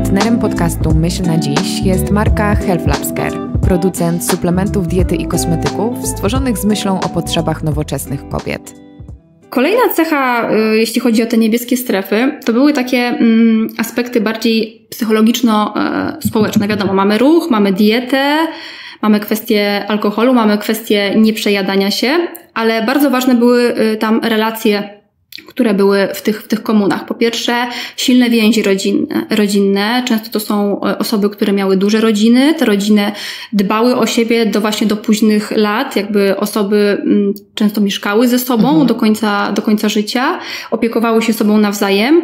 Partnerem podcastu Myśl na dziś jest marka Health Labs Care, producent suplementów diety i kosmetyków stworzonych z myślą o potrzebach nowoczesnych kobiet. Kolejna cecha, jeśli chodzi o te niebieskie strefy, to były takie aspekty bardziej psychologiczno-społeczne. Wiadomo, mamy ruch, mamy dietę, mamy kwestię alkoholu, mamy kwestię nieprzejadania się, ale bardzo ważne były tam relacje, które były w tych komunach. Po pierwsze, silne więzi rodzinne. Często to są osoby, które miały duże rodziny. Te rodziny dbały o siebie właśnie do późnych lat. Jakby osoby często mieszkały ze sobą do końca życia. Opiekowały się sobą nawzajem.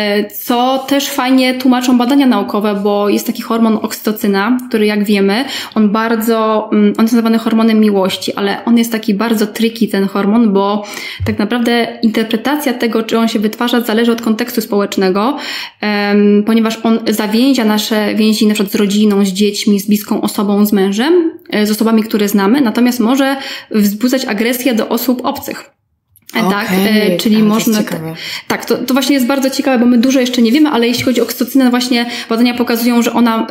Co też fajnie tłumaczą badania naukowe, bo jest taki hormon oksytocyna, który jak wiemy, on jest nazywany hormonem miłości, ale on jest taki bardzo tricky, ten hormon, bo tak naprawdę interpretacja tego, czy on się wytwarza, zależy od kontekstu społecznego, ponieważ on zawięzia nasze więzi na przykład z rodziną, z dziećmi, z bliską osobą, z mężem, z osobami, które znamy, natomiast może wzbudzać agresję do osób obcych. Tak, czyli można. Tak, to właśnie jest bardzo ciekawe, bo my dużo jeszcze nie wiemy, ale jeśli chodzi o oksytocynę, właśnie badania pokazują, że ona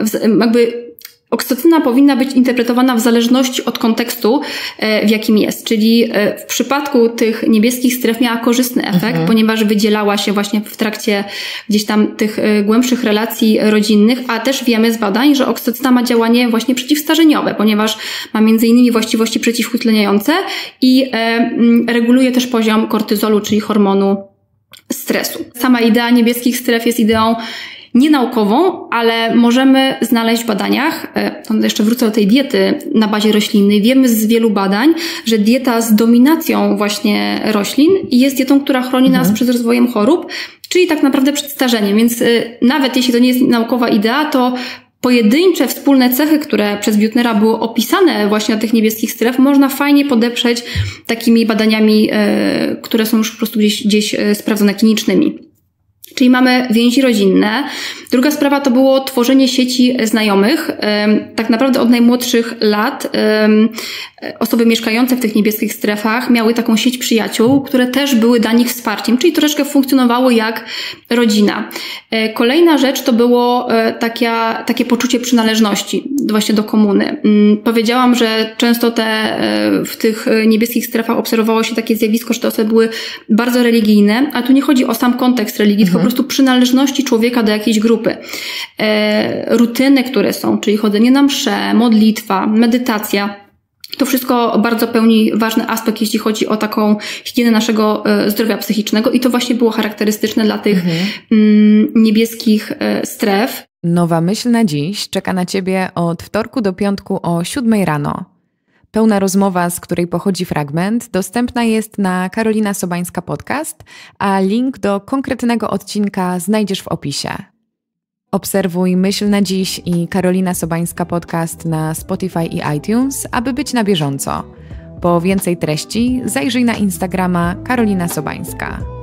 oksytocyna powinna być interpretowana w zależności od kontekstu, w jakim jest. Czyli w przypadku tych niebieskich stref miała korzystny efekt, ponieważ wydzielała się właśnie w trakcie gdzieś tam tych głębszych relacji rodzinnych, a też wiemy z badań, że oksytocyna ma działanie właśnie przeciwstarzeniowe, ponieważ ma między innymi właściwości przeciwutleniające i reguluje też poziom kortyzolu, czyli hormonu stresu. Sama idea niebieskich stref jest ideą nienaukową, ale możemy znaleźć w badaniach, jeszcze wrócę do tej diety na bazie roślinnej, wiemy z wielu badań, że dieta z dominacją właśnie roślin jest dietą, która chroni nas przed rozwojem chorób, czyli tak naprawdę przed starzeniem, więc nawet jeśli to nie jest naukowa idea, to pojedyncze wspólne cechy, które przez Buetnera były opisane właśnie na tych niebieskich stref, można fajnie podeprzeć takimi badaniami, które są już po prostu gdzieś sprawdzone klinicznymi. Czyli mamy więzi rodzinne. Druga sprawa to było tworzenie sieci znajomych. Tak naprawdę od najmłodszych lat osoby mieszkające w tych niebieskich strefach miały taką sieć przyjaciół, które też były dla nich wsparciem, czyli troszeczkę funkcjonowały jak rodzina. Kolejna rzecz to było takie poczucie przynależności właśnie do komuny. Powiedziałam, że często w tych niebieskich strefach obserwowało się takie zjawisko, że te osoby były bardzo religijne, a tu nie chodzi o sam kontekst religii, tylko po prostu przynależności człowieka do jakiejś grupy. Rutyny, które są, czyli chodzenie na msze, modlitwa, medytacja. To wszystko bardzo pełni ważny aspekt, jeśli chodzi o taką higienę naszego zdrowia psychicznego i to właśnie było charakterystyczne dla tych niebieskich stref. Nowa myśl na dziś czeka na Ciebie od wtorku do piątku o 7 rano. Pełna rozmowa, z której pochodzi fragment, dostępna jest na Karolina Sobańska Podcast, a link do konkretnego odcinka znajdziesz w opisie. Obserwuj Myśl na dziś i Karolina Sobańska Podcast na Spotify i iTunes, aby być na bieżąco. Po więcej treści zajrzyj na Instagrama Karolina Sobańska.